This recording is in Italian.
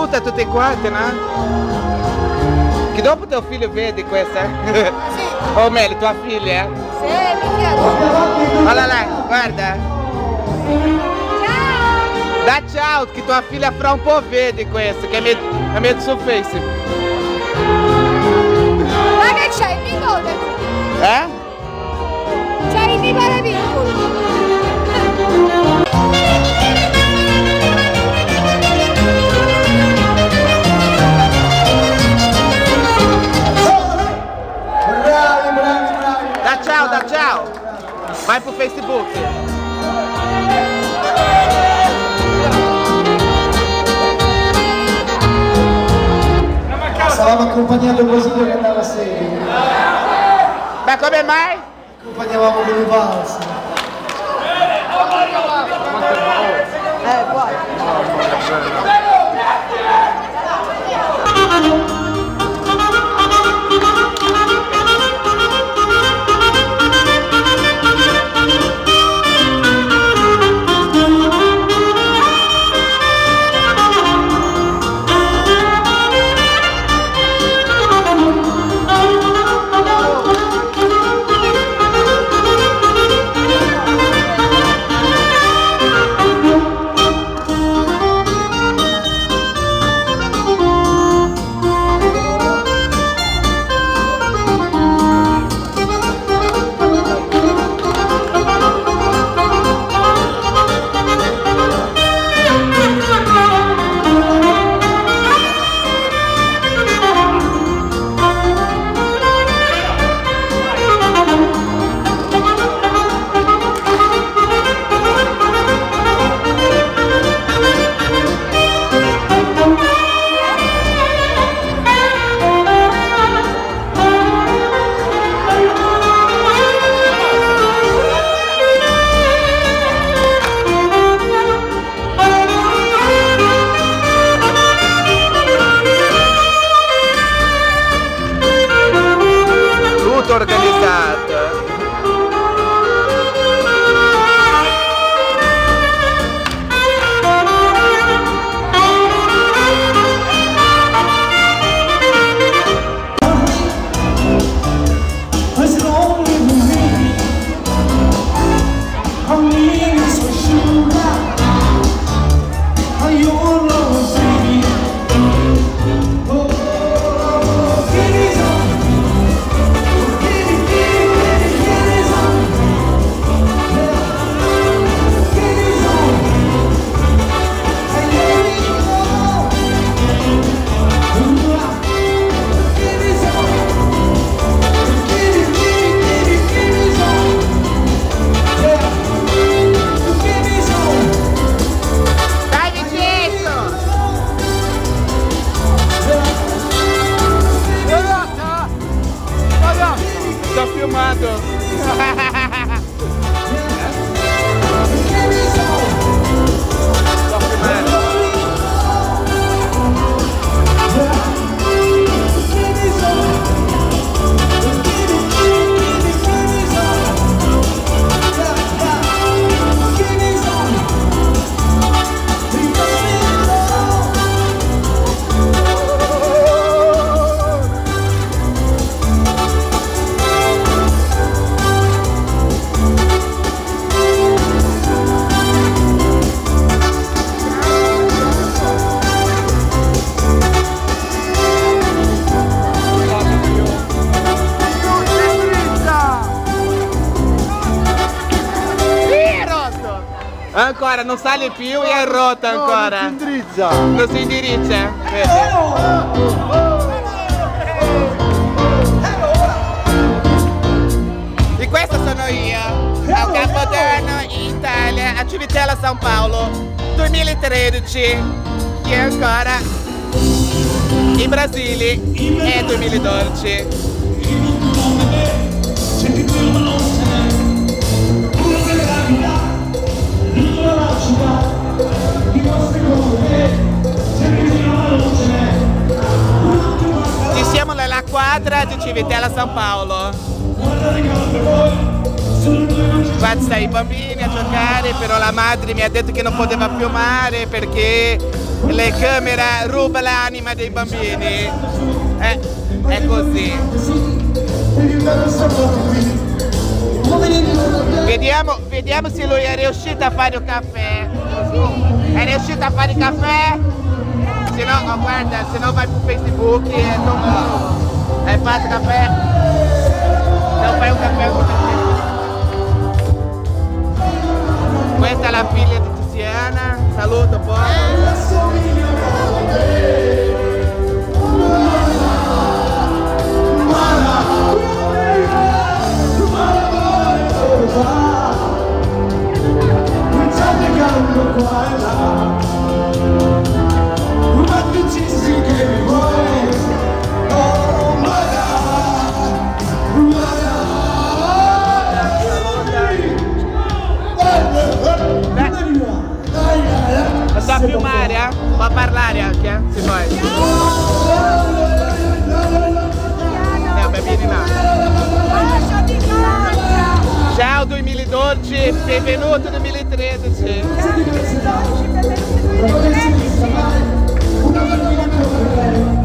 saluta tutti quanti, no? Che dopo tuo figlio vede questa? Sì. O meglio, tua figlia? Sì, mi piace. Guarda là, guarda. Ciao! Dá ciao, che tua figlia fra un po' vede questo, che è messo su Facebook. Ma che c'hai il nipote? C'hai il nipote piccolo? Dá ciao! Vai pro Facebook! Stavamo accompagnando Basilio che andava a serie. Ma come mai? Accompagnavamo con i valsi. Organizzato. Sto filmando. Ancora, non sale più e è rotta ancora. Non si indirizza. Non si indirizza, vedi? E questo sono io, al Capodanno in Italia, a Civitella San Paolo, 2013. E ancora in Brasile è 2012. Ci siamo nella quadra di Civitella San Paolo. Qua sta i bambini a giocare, però la madre mi ha detto che non poteva filmare perché le camere ruba l'anima dei bambini. È così. Vediamo se lui è riuscito a fare un caffè. È riuscito a fare il caffè? Se no, oh, guarda, se no vai su Facebook e non hai fatto caffè? Non fai un caffè con te. Questa è la figlia di Tiziana. Saluto poi. Lo so filmare, eh? Può parlare anche, eh? Se vuoi. Bambini là. Ciao 2012, benvenuto 2013. Una mattina